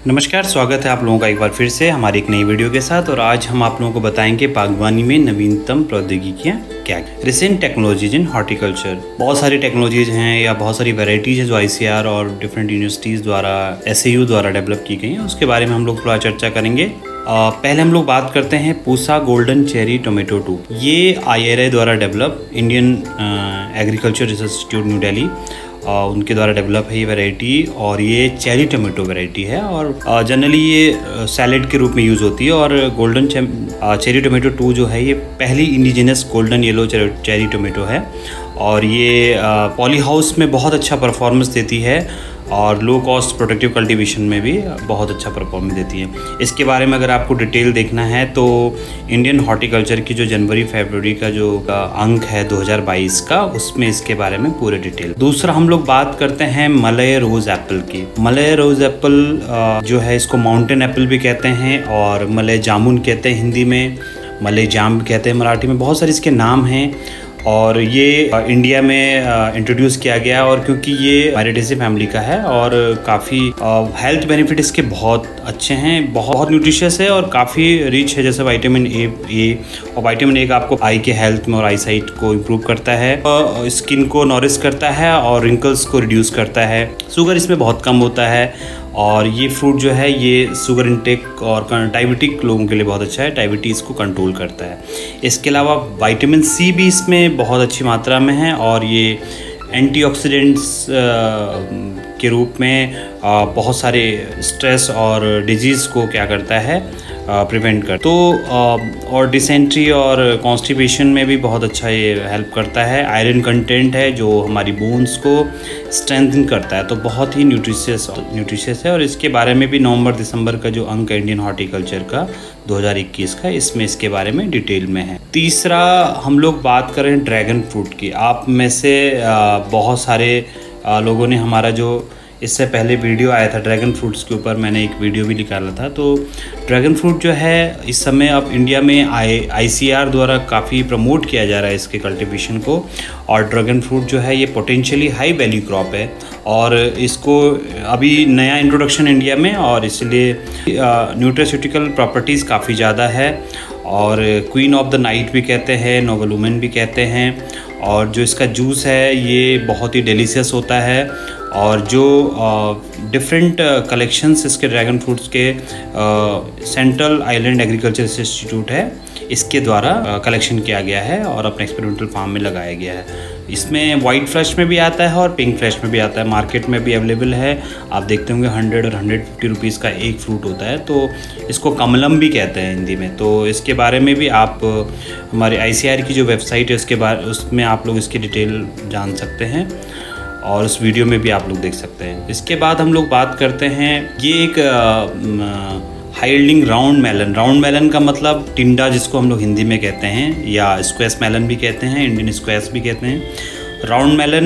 नमस्कार, स्वागत है आप लोगों का एक बार फिर से हमारी एक नई वीडियो के साथ। और आज हम आप लोगों को बताएंगे बागवानी में नवीनतम प्रौद्योगिकियाँ क्या है। रिसेंट टेक्नोलॉजीज इन हॉर्टिकल्चर, बहुत सारी टेक्नोलॉजीज हैं या बहुत सारी वेराइटीज हैं जो ICAR और डिफरेंट यूनिवर्सिटीज़ द्वारा SAU द्वारा डेवलप की गई हैं। उसके बारे में हम लोग थोड़ा चर्चा करेंगे। पहले हम लोग बात करते हैं पूसा गोल्डन चेरी टोमेटो 2। ये IRI द्वारा develop, Indian agriculture research institute new Delhi, उनके द्वारा डेवलप है ये वैरायटी। और ये चेरी टोमेटो वैरायटी है और जनरली ये सैलेड के रूप में यूज़ होती है। और गोल्डन चेरी टोमेटो 2 जो है ये पहली indigenous golden yellow cherry tomato है। और ये पॉली हाउस में बहुत अच्छा परफॉर्मेंस देती है और लो कॉस्ट प्रोडक्टिव कल्टीवेशन में भी बहुत अच्छा परफॉर्मेंस देती है। इसके बारे में अगर आपको डिटेल देखना है तो इंडियन हॉर्टिकल्चर की जो जनवरी-फरवरी का जो अंक है 2022 का, उसमें इसके बारे में पूरे डिटेल। दूसरा हम लोग बात करते हैं मलय रोज एप्पल की। मलय रोज एप्पल जो है इसको माउंटेन एप्पल भी कहते हैं और मलय जामुन कहते हैं हिंदी में, मलय जाम भी कहते हैं मराठी में, बहुत सारे इसके नाम हैं। और ये इंडिया में इंट्रोड्यूस किया गया और क्योंकि ये वायरेटेसी फैमिली का है और काफ़ी हेल्थ बेनिफिट इसके बहुत अच्छे हैं, बहुत न्यूट्रिशियस है और काफ़ी रिच है। जैसे विटामिन ए और विटामिन ए का आपको आई के हेल्थ में और आई साइट को इम्प्रूव करता है, स्किन को नॉरिश करता है और रिंकल्स को रिड्यूस करता है। शुगर इसमें बहुत कम होता है और ये फ्रूट जो है ये शुगर इंटेक और डायबिटिक लोगों के लिए बहुत अच्छा है, डायबिटीज़ को कंट्रोल करता है। इसके अलावा विटामिन C भी इसमें बहुत अच्छी मात्रा में है और ये एंटीऑक्सीडेंट्स के रूप में बहुत सारे स्ट्रेस और डिजीज़ को क्या करता है, प्रिवेंट कर। तो और डिसेंट्री और कॉन्स्टिपेशन में भी बहुत अच्छा ये हेल्प करता है। आयरन कंटेंट है जो हमारी बोन्स को स्ट्रेंथन करता है, तो बहुत ही न्यूट्रिशियस है। और इसके बारे में भी नवंबर-दिसंबर का जो अंक है इंडियन हॉर्टिकल्चर का 2021 का, इसमें इसके बारे में डिटेल में है। तीसरा हम लोग बात करें ड्रैगन फ्रूट की। आप में से बहुत सारे लोगों ने हमारा जो इससे पहले वीडियो आया था ड्रैगन फ्रूट्स के ऊपर, मैंने एक वीडियो भी निकाला था। तो ड्रैगन फ्रूट जो है इस समय अब इंडिया में ICAR द्वारा काफ़ी प्रमोट किया जा रहा है इसके कल्टीवेशन को। और ड्रैगन फ्रूट जो है ये पोटेंशियली हाई वैल्यू क्रॉप है और इसको अभी नया इंट्रोडक्शन इंडिया में, और इसलिए न्यूट्रास्यूटिकल प्रॉपर्टीज़ काफ़ी ज़्यादा है और क्वीन ऑफ द नाइट भी कहते हैं, नोबल वुमेन भी कहते हैं। और जो इसका जूस है ये बहुत ही डिलीशियस होता है और जो डिफरेंट कलेक्शंस इसके ड्रैगन फ्रूट्स के सेंट्रल आइलैंड एग्रीकल्चर इंस्टीट्यूट है, इसके द्वारा कलेक्शन किया गया है और अपने एक्सपेरिमेंटल फार्म में लगाया गया है। इसमें वाइट फ्लैश में भी आता है और पिंक फ्लैश में भी आता है, मार्केट में भी अवेलेबल है। आप देखते होंगे 100 और 150 रुपीज़ का एक फ्रूट होता है, तो इसको कमलम भी कहते हैं हिंदी में। तो इसके बारे में भी आप हमारे ICAR की जो वेबसाइट है उसमें आप लोग इसकी डिटेल जान सकते हैं और उस वीडियो में भी आप लोग देख सकते हैं। इसके बाद हम लोग बात करते हैं, ये एक हाई यील्डिंग राउंड मेलन का मतलब टिंडा जिसको हम लोग हिंदी में कहते हैं, या स्क्वैश मेलन भी कहते हैं, इंडियन स्क्वैश भी कहते हैं। राउंड मेलन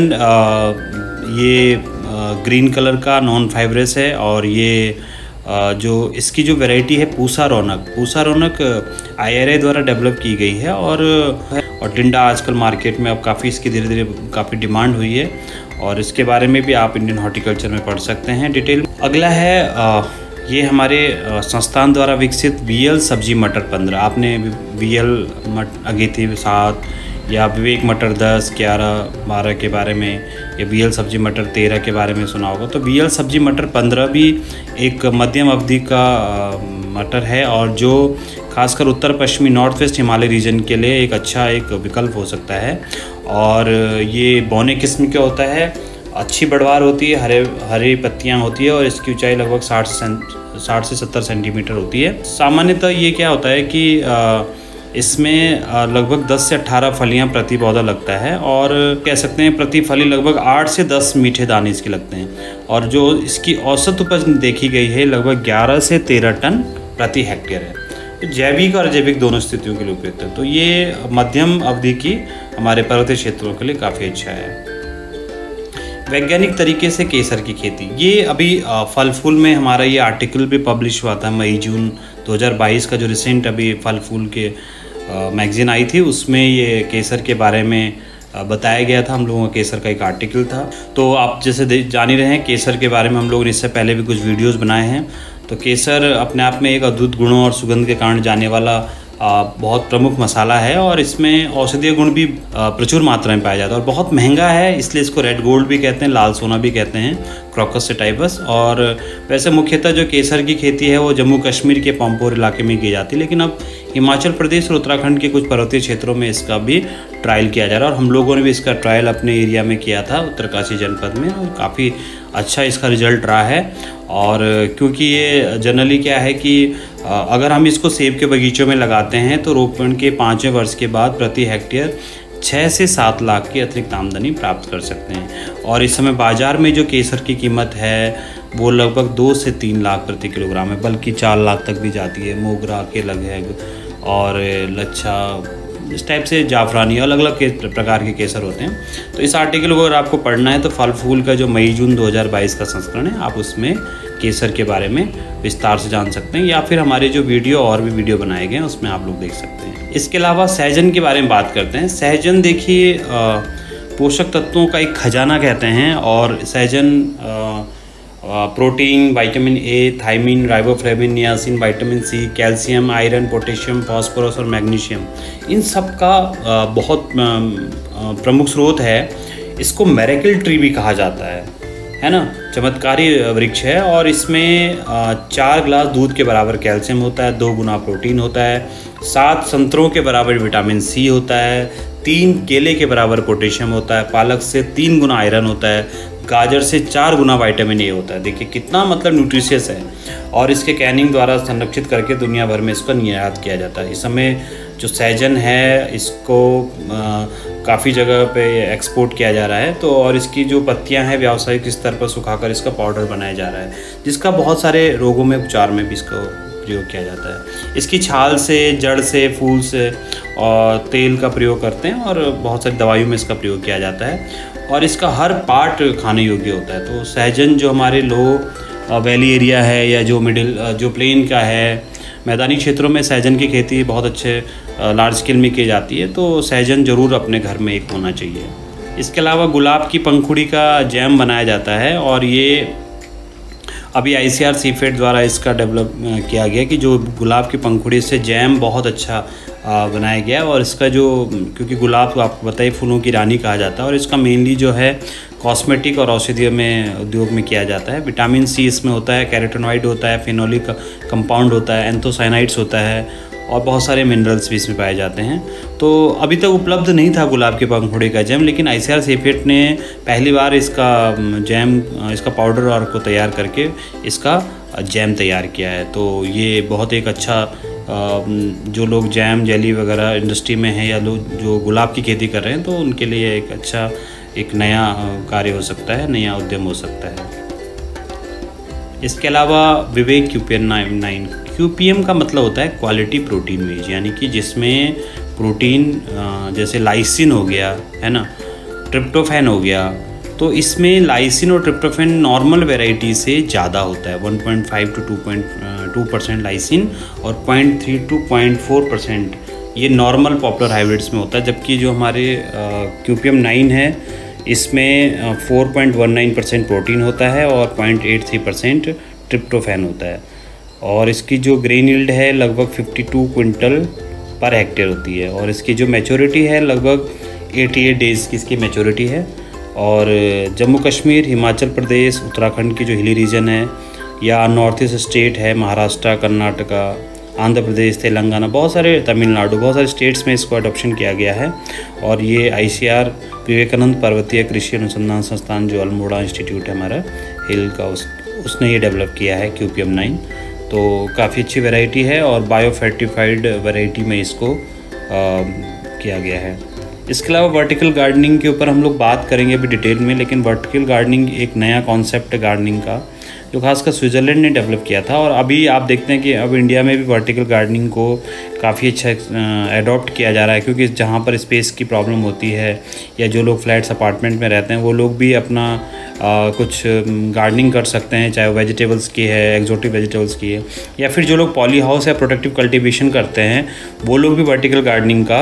ये ग्रीन कलर का नॉन फाइब्रस है और ये जो इसकी जो वैरायटी है पूसा रौनक IRI द्वारा डेवलप की गई है। और टिंडा आजकल मार्केट में अब काफ़ी इसकी धीरे धीरे काफ़ी डिमांड हुई है और इसके बारे में भी आप इंडियन हॉर्टिकल्चर में पढ़ सकते हैं डिटेल। अगला है ये हमारे संस्थान द्वारा विकसित VL सब्जी मटर 15। आपने VL अगेती 7 या विवेक मटर 10, 11, 12 के बारे में, या VL सब्जी मटर 13 के बारे में सुना होगा। तो VL सब्जी मटर 15 भी एक मध्यम अवधि का मटर है और जो खासकर उत्तर पश्चिमी नॉर्थ वेस्ट हिमालय रीजन के लिए एक अच्छा एक विकल्प हो सकता है। और ये बौने किस्म का होता है, अच्छी बढ़वार होती है, हरे पत्तियां होती है और इसकी ऊंचाई लगभग 60 से 70 सेंटीमीटर होती है। सामान्यतः ये क्या होता है कि इसमें लगभग 10 से 18 फलियां प्रति पौधा लगता है और कह सकते हैं प्रति फली लगभग 8 से 10 मीठे दाने इसके लगते हैं। और जो इसकी औसत उपज देखी गई है लगभग 11 से 13 टन प्रति हेक्टेयर है। जैविक और अजैविक दोनों स्थितियों के लिए उपयुक्त है। तो ये मध्यम अवधि की हमारे पर्वतीय क्षेत्रों के लिए काफ़ी अच्छा है। वैज्ञानिक तरीके से केसर की खेती, ये अभी फल फूल में हमारा ये आर्टिकल भी पब्लिश हुआ था मई-जून 2022 का, जो रिसेंट अभी फल फूल के मैगजीन आई थी, उसमें ये केसर के बारे में बताया गया था। हम लोगों का केसर का एक आर्टिकल था। तो आप जैसे जान ही रहे हैं केसर के बारे में हम लोगों ने इससे पहले भी कुछ वीडियोस बनाए हैं। तो केसर अपने आप में एक अद्भुत गुणों और सुगंध के कारण जाने वाला बहुत प्रमुख मसाला है और इसमें औषधीय गुण भी प्रचुर मात्रा में पाया जाता है और बहुत महंगा है, इसलिए इसको रेड गोल्ड भी कहते हैं, लाल सोना भी कहते हैं, क्रोकस सैटिवस। और वैसे मुख्यतः जो केसर की खेती है वो जम्मू कश्मीर के पंपोर इलाके में की जाती है, लेकिन अब हिमाचल प्रदेश और उत्तराखंड के कुछ पर्वतीय क्षेत्रों में इसका भी ट्रायल किया जा रहा है और हम लोगों ने भी इसका ट्रायल अपने एरिया में किया था, उत्तरकाशी जनपद में, और काफ़ी अच्छा इसका रिजल्ट रहा है। और क्योंकि ये जनरली क्या है कि अगर हम इसको सेब के बगीचों में लगाते हैं तो रोपण के 5वें वर्ष के बाद प्रति हेक्टेयर 6 से 7 लाख की अतिरिक्त आमदनी प्राप्त कर सकते हैं। और इस समय बाज़ार में जो केसर की कीमत है वो लगभग 2 से 3 लाख प्रति किलोग्राम है, बल्कि 4 लाख तक भी जाती है। मोगरा के लगभग और लच्छा, इस टाइप से जाफरानी, अलग अलग प्रकार के केसर होते हैं। तो इस आर्टिकल को अगर आपको पढ़ना है तो फल फूल का जो मई जून 2022 का संस्करण है, आप उसमें केसर के बारे में विस्तार से जान सकते हैं, या फिर हमारे जो वीडियो और भी वीडियो बनाए गए हैं उसमें आप लोग देख सकते हैं। इसके अलावा सहजन के बारे में बात करते हैं। सहजन देखिए पोषक तत्वों का एक खजाना कहते हैं और सहजन protein, vitamin A, thiamine, riboflavin, niacin, vitamin C, calcium, iron, potassium, phosphorus और मैग्नीशियम, इन सब का बहुत प्रमुख स्रोत है। इसको मिरेकल ट्री भी कहा जाता है ना, चमत्कारी वृक्ष है। और इसमें 4 गिलास दूध के बराबर कैल्शियम होता है, 2 गुना प्रोटीन होता है, 7 संतरों के बराबर विटामिन सी होता है, 3 केले के बराबर पोटेशियम होता है, पालक से 3 गुना आयरन होता है, गाजर से 4 गुना विटामिन ए होता है। देखिए कितना मतलब न्यूट्रिशियस है। और इसके कैनिंग द्वारा संरक्षित करके दुनिया भर में इसका निर्यात किया जाता है। इस समय जो सहजन है इसको काफ़ी जगह पे एक्सपोर्ट किया जा रहा है। तो और इसकी जो पत्तियां हैं व्यावसायिक स्तर पर सुखाकर इसका पाउडर बनाया जा रहा है, जिसका बहुत सारे रोगों में उपचार में भी इसको प्रयोग किया जाता है। इसकी छाल से, जड़ से, फूल से और तेल का प्रयोग करते हैं और बहुत सारी दवाइयों में इसका प्रयोग किया जाता है और इसका हर पार्ट खाने योग्य होता है। तो सहजन जो हमारे लो वैली एरिया है या जो मिडिल जो प्लेन का है, मैदानी क्षेत्रों में सहजन की खेती बहुत अच्छे लार्ज स्केल में की जाती है, तो सहजन ज़रूर अपने घर में एक होना चाहिए। इसके अलावा गुलाब की पंखुड़ी का जैम बनाया जाता है और ये अभी ICAR सीफेड द्वारा इसका डेवलप किया गया कि जो गुलाब की पंखुड़ी से जैम बहुत अच्छा बनाया गया। और इसका जो, क्योंकि गुलाब को आपको बताइए फूलों की रानी कहा जाता है और इसका मेनली जो है कॉस्मेटिक और औषधीय में उद्योग में किया जाता है। विटामिन सी इसमें होता है, कैरोटीनॉइड होता है, फेनोलिक कंपाउंड होता है, एंथोसाइनाइड्स होता है और बहुत सारे मिनरल्स भी इसमें पाए जाते हैं। तो अभी तक उपलब्ध नहीं था गुलाब की पंखुड़ी का जैम, लेकिन ICAR सीफेड ने पहली बार इसका जैम, इसका पाउडर और को तैयार करके इसका जैम तैयार किया है। तो ये बहुत एक अच्छा, जो लोग जैम जेली वगैरह इंडस्ट्री में हैं या लोग जो गुलाब की खेती कर रहे हैं, तो उनके लिए एक अच्छा एक नया कार्य हो सकता है, नया उद्यम हो सकता है। इसके अलावा विवेक QPM 9, QPM का मतलब होता है क्वालिटी प्रोटीन वेज, यानी कि जिसमें प्रोटीन जैसे लाइसिन हो गया है ना, ट्रिप्टोफैन हो गया, तो इसमें लाइसिन और ट्रिप्टोफैन नॉर्मल वेराइटी से ज़्यादा होता है। 1.5 to 2.2% लाइसिन और 0.3 to 0.4% ये नॉर्मल पॉपुलर हाइब्रिड्स में होता है। जबकि जो हमारे QPM 9 है इसमें 4.19% प्रोटीन होता है और 0.83% ट्रिप्टोफैन होता है। और इसकी जो ग्रेन यील्ड है लगभग 52 क्विंटल पर हेक्टेयर होती है और इसकी जो मैच्योरिटी है लगभग 88 डेज़ की इसकी मैच्योरिटी है। और जम्मू कश्मीर, हिमाचल प्रदेश, उत्तराखंड की जो हिली रीजन है या नॉर्थ ईस्ट स्टेट है, महाराष्ट्र, कर्नाटका, आंध्र प्रदेश, तेलंगाना, बहुत सारे, तमिलनाडु, बहुत सारे स्टेट्स में इसको अडॉप्शन किया गया है। और ये ICAR विवेकानंद पर्वतीय कृषि अनुसंधान संस्थान जो अल्मोड़ा इंस्टीट्यूट है हमारा हिल का, उसने ये डेवलप किया है QPM 9। तो काफ़ी अच्छी वैरायटी है और बायो सर्टिफाइड वैरायटी में इसको किया गया है। इसके अलावा वर्टिकल गार्डनिंग के ऊपर हम लोग बात करेंगे अभी डिटेल में, लेकिन वर्टिकल गार्डनिंग एक नया कॉन्सेप्ट है गार्डनिंग का जो खासकर स्विट्ज़रलैंड ने डेवलप किया था। और अभी आप देखते हैं कि अब इंडिया में भी वर्टिकल गार्डनिंग को काफ़ी अच्छा एडॉप्ट किया जा रहा है, क्योंकि जहाँ पर स्पेस की प्रॉब्लम होती है या जो लोग फ्लैट्स अपार्टमेंट में रहते हैं वो लोग भी अपना कुछ गार्डनिंग कर सकते हैं, चाहे वो वेजिटेबल्स की है, एक्जोटिक वेजिटेबल्स की है, या फिर जो लोग पॉली हाउस या प्रोटेक्टिव कल्टीवेशन करते हैं वो लोग भी वर्टिकल गार्डनिंग का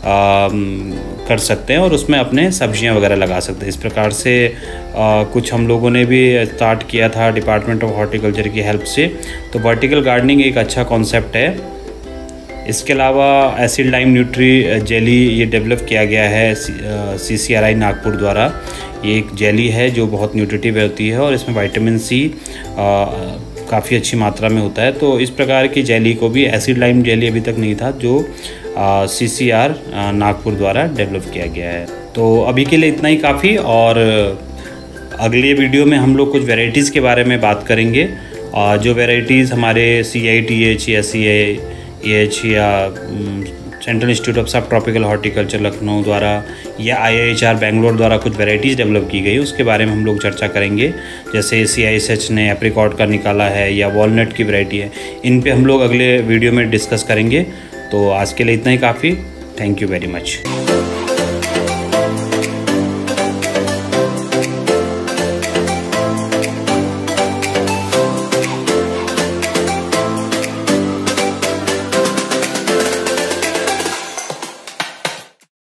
कर सकते हैं और उसमें अपने सब्जियां वगैरह लगा सकते हैं। इस प्रकार से कुछ हम लोगों ने भी स्टार्ट किया था डिपार्टमेंट ऑफ हॉर्टिकल्चर की हेल्प से। तो वर्टिकल गार्डनिंग एक अच्छा कॉन्सेप्ट है। इसके अलावा एसिड लाइम न्यूट्री जेली ये डेवलप किया गया है CCRI नागपुर द्वारा। ये एक जेली है जो बहुत न्यूट्रिटिव होती है और इसमें विटामिन C काफ़ी अच्छी मात्रा में होता है। तो इस प्रकार की जेली को भी, एसिड लाइम जेली अभी तक नहीं था, जो CCR नागपुर द्वारा डेवलप किया गया है। तो अभी के लिए इतना ही काफ़ी, और अगले वीडियो में हम लोग कुछ वेराइटीज़ के बारे में बात करेंगे। जो वेराइटीज़ हमारे CITH या CIEH या central institute of sub tropical horticulture Lucknow द्वारा या IIHR बेंगलोर द्वारा कुछ वेराइटीज़ डेवलप की गई, उसके बारे में हम लोग चर्चा करेंगे। जैसे CISH ने एप्रिकॉट का निकाला है या वॉलनट की वैरायटी है, इन पे हम लोग अगले वीडियो में डिस्कस करेंगे। तो आज के लिए इतना ही काफ़ी। Thank you very much.